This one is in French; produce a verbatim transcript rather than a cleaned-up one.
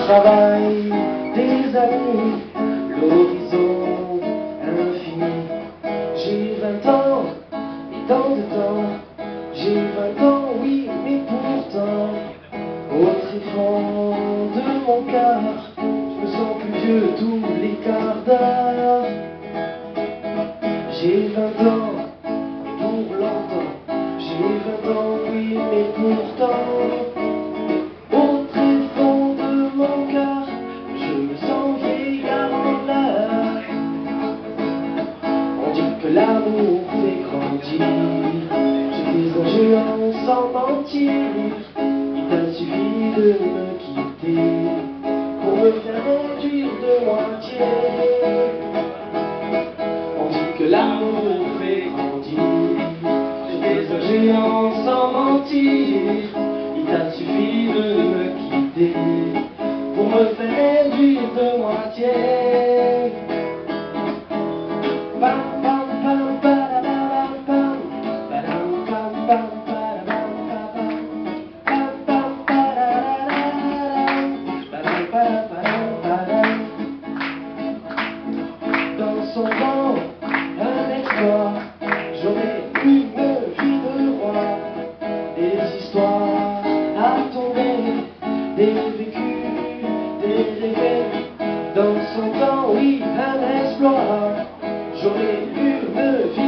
travail, des amis, l'horizon infini. J'ai vingt ans, et tant de temps, j'ai vingt ans, oui, mais pourtant, au tréfonds de mon cœur, je me sens plus vieux tous les quarts d'heure. J'ai vingt ans, et pour longtemps, j'ai vingt ans, oui, mais pourtant, au tréfonds de mon cœur, je me sens vieillard en l'heure. On dit que l'amour fait grandir, j'étais un géant sans mentir. Il t'a suffi de me quitter pour me faire réduire de moitié. On dit que l'amour fait grandir, j'étais un géant sans mentir. Il t'a suffi de me quitter pour me faire réduire de moitié. Pam, pam, pam, padam, pam, padam, pam, pam, padam, pam, pam, padam, padam, padam. Dans son vent, un exploit, j'aurais une vie de roi. Des histoires à tomber, des vécus, des rêves. Dans son temps, oui, un exploit, j'aurais une vie